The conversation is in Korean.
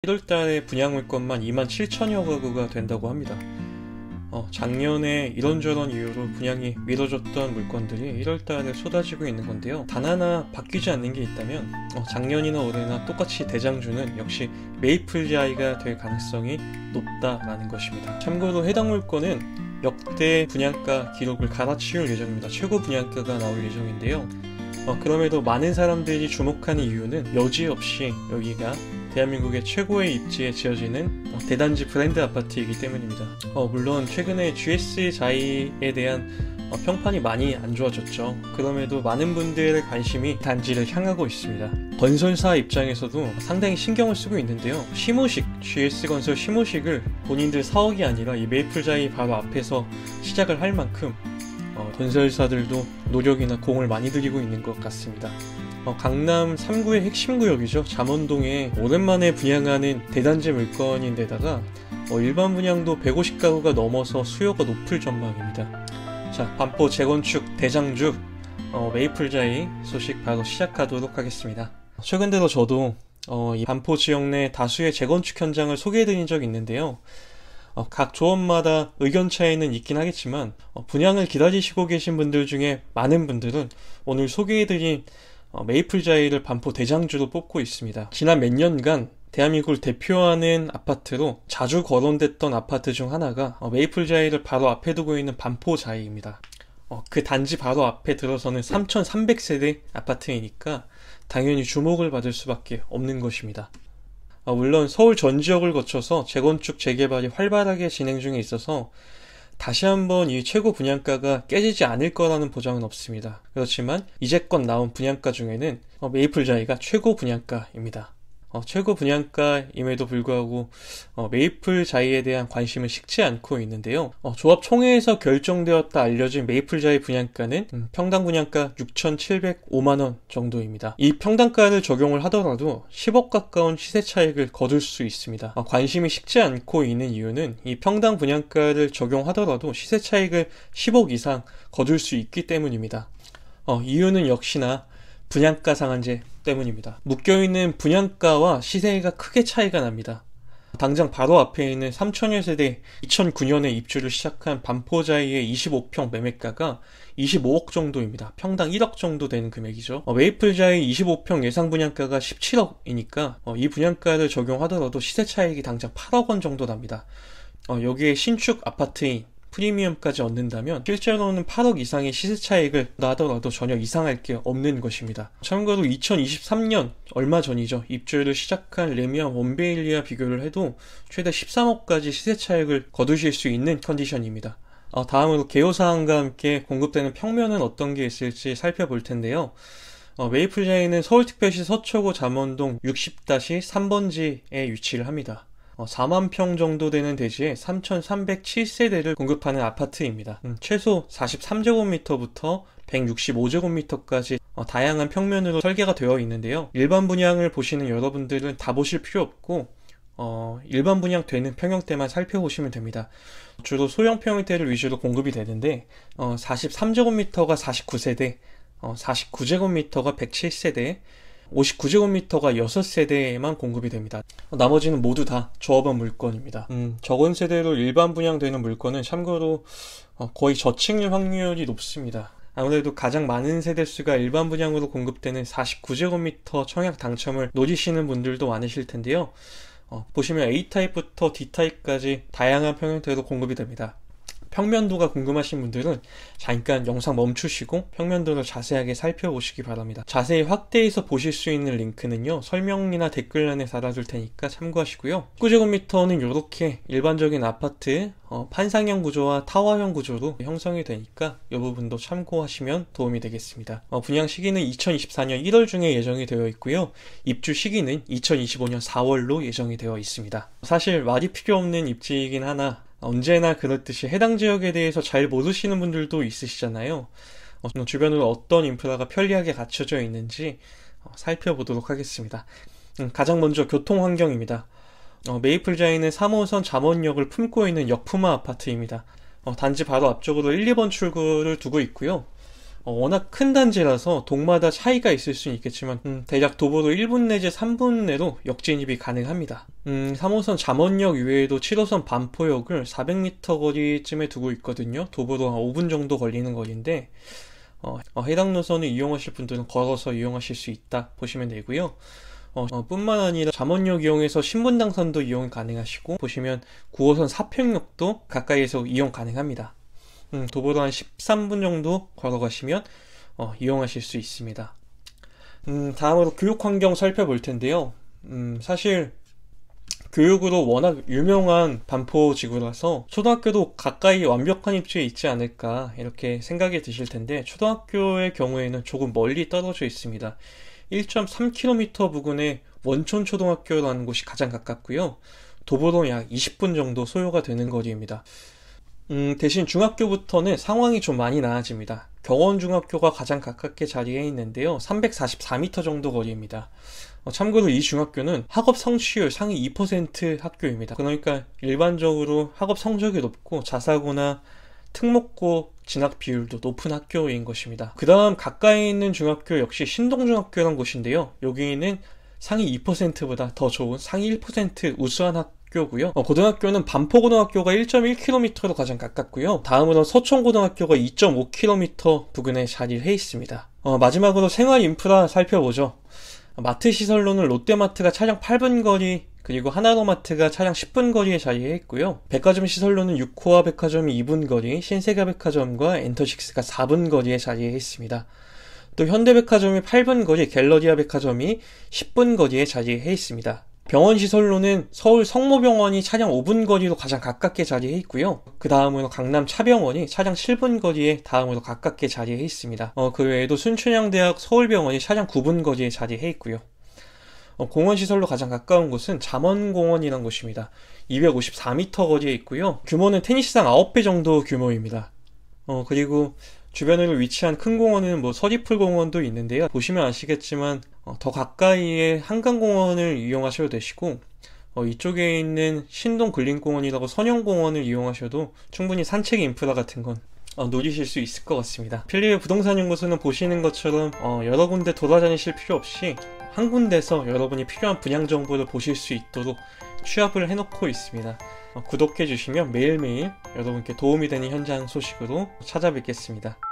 1월달에 분양 물건만 27,000여 가구가 된다고 합니다. 작년에 이런저런 이유로 분양이 미뤄졌던 물건들이 1월달에 쏟아지고 있는 건데요. 단 하나 바뀌지 않는 게 있다면 작년이나 올해나 똑같이 대장주는 역시 메이플자이가 될 가능성이 높다라는 것입니다. 참고로 해당 물건은 역대 분양가 기록을 갈아치울 예정입니다. 최고 분양가가 나올 예정인데요. 그럼에도 많은 사람들이 주목하는 이유는 여지없이 여기가 대한민국의 최고의 입지에 지어지는 대단지 브랜드 아파트이기 때문입니다. 물론 최근에 GS자이에 대한 평판이 많이 안 좋아졌죠. 그럼에도 많은 분들의 관심이 단지를 향하고 있습니다. 건설사 입장에서도 상당히 신경을 쓰고 있는데요. 시무식, GS건설 시무식을 본인들 사옥이 아니라 이 메이플자이 바로 앞에서 시작을 할 만큼 건설사들도 노력이나 공을 많이 들이고 있는 것 같습니다. 강남 3구의 핵심 구역이죠. 잠원동에 오랜만에 분양하는 대단지 물건인데다가 일반 분양도 150가구가 넘어서 수요가 높을 전망입니다. 자, 반포 재건축 대장주 메이플자이 소식 바로 시작하도록 하겠습니다. 최근 들어 저도 이 반포 지역 내 다수의 재건축 현장을 소개해드린 적이 있는데요. 각 조합마다 의견 차이는 있긴 하겠지만 분양을 기다리시고 계신 분들 중에 많은 분들은 오늘 소개해드린 메이플자이를 반포 대장주로 뽑고 있습니다. 지난 몇 년간 대한민국을 대표하는 아파트로 자주 거론됐던 아파트 중 하나가 메이플자이를 바로 앞에 두고 있는 반포자이입니다. 그 단지 바로 앞에 들어서는 3,300세대 아파트이니까 당연히 주목을 받을 수밖에 없는 것입니다. 물론 서울 전 지역을 거쳐서 재건축 재개발이 활발하게 진행 중에 있어서 다시 한번 이 최고 분양가가 깨지지 않을 거라는 보장은 없습니다. 그렇지만 이제껏 나온 분양가 중에는 메이플자이가 최고 분양가입니다. 최고 분양가임에도 불구하고 메이플자이에 대한 관심은 식지 않고 있는데요. 조합 총회에서 결정되었다 알려진 메이플자이 분양가는 평당 분양가 6,705만원 정도입니다. 이 평당가를 적용을 하더라도 10억 가까운 시세 차익을 거둘 수 있습니다. 관심이 식지 않고 있는 이유는 이 평당 분양가를 적용하더라도 시세 차익을 10억 이상 거둘 수 있기 때문입니다. 이유는 역시나 분양가 상한제 때문입니다. 묶여있는 분양가와 시세가 크게 차이가 납니다. 당장 바로 앞에 있는 3천여 세대 2009년에 입주를 시작한 반포자이의 25평 매매가가 25억 정도입니다. 평당 1억 정도 되는 금액이죠. 메이플자이 25평 예상 분양가가 17억이니까 이 분양가를 적용하더라도 시세 차익이 당장 8억 원 정도 납니다. 여기에 신축 아파트인 프리미엄까지 얻는다면 실제로는 8억 이상의 시세 차익을 나더라도 전혀 이상할 게 없는 것입니다. 참고로 2023년 얼마 전이죠. 입주를 시작한 레미안 원베일리와 비교를 해도 최대 13억까지 시세 차익을 거두실 수 있는 컨디션입니다. 다음으로 개요사항과 함께 공급되는 평면은 어떤 게 있을지 살펴볼 텐데요. 메이플자이는 서울특별시 서초구 잠원동 60-3번지에 위치를 합니다. 4만 평 정도 되는 대지에 3,307세대를 공급하는 아파트입니다. 최소 43제곱미터부터 165제곱미터까지 다양한 평면으로 설계가 되어 있는데요. 일반 분양을 보시는 여러분들은 다 보실 필요 없고 일반 분양 되는 평형대만 살펴보시면 됩니다. 주로 소형 평형대를 위주로 공급이 되는데 43제곱미터가 49세대, 49제곱미터가 107세대, 59제곱미터가 6세대에만 공급이 됩니다. 나머지는 모두 다 조합원 물건입니다. 적은 세대로 일반 분양되는 물건은 참고로 거의 저층일 확률이 높습니다. 아무래도 가장 많은 세대수가 일반 분양으로 공급되는 49제곱미터 청약 당첨을 노리시는 분들도 많으실 텐데요. 보시면 A타입부터 D타입까지 다양한 평형대로 공급이 됩니다. 평면도가 궁금하신 분들은 잠깐 영상 멈추시고 평면도를 자세하게 살펴보시기 바랍니다. 자세히 확대해서 보실 수 있는 링크는요 설명이나 댓글란에 달아둘 테니까 참고하시고요. 19제곱미터는 이렇게 일반적인 아파트 판상형 구조와 타워형 구조로 형성이 되니까 이 부분도 참고하시면 도움이 되겠습니다. 분양 시기는 2024년 1월 중에 예정이 되어 있고요. 입주 시기는 2025년 4월로 예정이 되어 있습니다. 사실 말이 필요 없는 입지이긴 하나 언제나 그렇듯이 해당 지역에 대해서 잘 모르시는 분들도 있으시잖아요. 주변으로 어떤 인프라가 편리하게 갖춰져 있는지 살펴보도록 하겠습니다. 가장 먼저 교통 환경입니다. 메이플자이는 3호선 잠원역을 품고 있는 역품화 아파트입니다. 단지 바로 앞쪽으로 1, 2번 출구를 두고 있고요. 워낙 큰 단지라서 동마다 차이가 있을 수는 있겠지만 대략 도보로 1분 내지 3분 내로 역진입이 가능합니다. 3호선 잠원역 이외에도 7호선 반포역을 400m 거리쯤에 두고 있거든요. 도보로 한 5분 정도 걸리는 거리인데 해당 노선을 이용하실 분들은 걸어서 이용하실 수 있다 보시면 되고요. 뿐만 아니라 잠원역 이용해서 신분당선도 이용 가능하시고, 보시면 9호선 사평역도 가까이에서 이용 가능합니다. 도보로 한 13분 정도 걸어가시면 이용하실 수 있습니다. 다음으로 교육환경 살펴볼 텐데요. 사실 교육으로 워낙 유명한 반포지구라서 초등학교도 가까이 완벽한 입지에 있지 않을까 이렇게 생각이 드실 텐데, 초등학교의 경우에는 조금 멀리 떨어져 있습니다. 1.3km 부근의 원촌초등학교라는 곳이 가장 가깝고요. 도보로 약 20분 정도 소요가 되는 거리입니다. 대신 중학교부터는 상황이 좀 많이 나아집니다. 경원중학교가 가장 가깝게 자리해 있는데요. 344m 정도 거리입니다. 참고로 이 중학교는 학업 성취율 상위 2% 학교입니다. 그러니까 일반적으로 학업 성적이 높고 자사고나 특목고 진학 비율도 높은 학교인 것입니다. 그 다음 가까이 있는 중학교 역시 신동중학교라는 곳인데요. 여기는 상위 2%보다 더 좋은 상위 1% 우수한 학교고요. 고등학교는 반포고등학교가 1.1km로 가장 가깝고요. 다음으로 서촌고등학교가 2.5km 부근에 자리해 있습니다. 마지막으로 생활 인프라 살펴보죠. 마트 시설로는 롯데마트가 차량 8분 거리, 그리고 하나로마트가 차량 10분 거리에 자리해 있고요. 백화점 시설로는 6호화 백화점이 2분 거리, 신세계 백화점과 엔터식스가 4분 거리에 자리해 있습니다. 또 현대백화점이 8분 거리, 갤러리아 백화점이 10분 거리에 자리해 있습니다. 병원 시설로는 서울 성모병원이 차량 5분 거리로 가장 가깝게 자리해 있고요. 그 다음으로 강남 차병원이 차량 7분 거리에 다음으로 가깝게 자리해 있습니다. 그 외에도 순천향대학 서울병원이 차량 9분 거리에 자리해 있고요. 공원 시설로 가장 가까운 곳은 잠원공원이라는 곳입니다. 254m 거리에 있고요. 규모는 테니스장 9배 정도 규모입니다. 그리고 주변으로 위치한 큰 공원은 서리풀공원도 있는데요. 보시면 아시겠지만 더 가까이에 한강공원을 이용하셔도 되시고, 이쪽에 있는 신동근린공원이라고 선영공원을 이용하셔도 충분히 산책 인프라 같은 건 누리실 수 있을 것 같습니다. 필리의 부동산연구소는 보시는 것처럼 여러 군데 돌아다니실 필요 없이 한 군데서 여러분이 필요한 분양 정보를 보실 수 있도록 취합을 해놓고 있습니다. 구독해 주시면 매일매일 여러분께 도움이 되는 현장 소식으로 찾아뵙겠습니다.